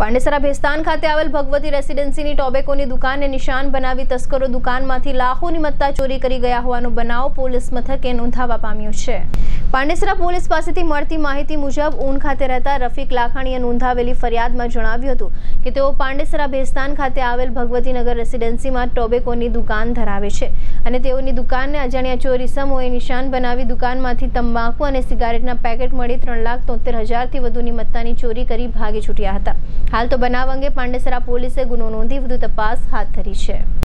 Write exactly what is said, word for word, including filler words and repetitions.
પાંડેસરા ભેસ્તાન ખાતે આવેલ ભગવતી રેસિડેન્સીની ટોબેકોની દુકાનને નિશાન બનાવી તસ્કરો દુકાનમાંથી લાખોની મત્તા ચોરી કરી ગયા હોવાનો બનાવ પોલીસ મથકે નોંધાવા પામ્યો છે। પાંડેસરા પોલીસ પાસેથી મળતી માહિતી મુજબ ઊન ખાતે રહેતા રફીક લાખાણીએ નોંધાવેલી ફરિયાદમાં જણાવ્યું હતું કે તેઓ પાંડેસરા ભેસ્તાન ખાતે આવેલ ભગવતીનગર રેસિડેન્સીમાં ટોબેકોની દુકાન ધરાવે છે અને તેઓની દુકાનને અજાણ્યા ચોર ઇસમોએ નિશાન બનાવી દુકાનમાંથી તંબાકુ અને સિગારેટના પેકેટ મળી ત્રણ લાખ તોતેર હજારથી વધુની મત્તાની ચોરી કરી ભાગી છૂટ્યા હતા। હાલ તો બનાવ અંગે પાંડેસરા પોલીસે ગુનો નોંધી વધુ તપાસ હાથ ધરી છે।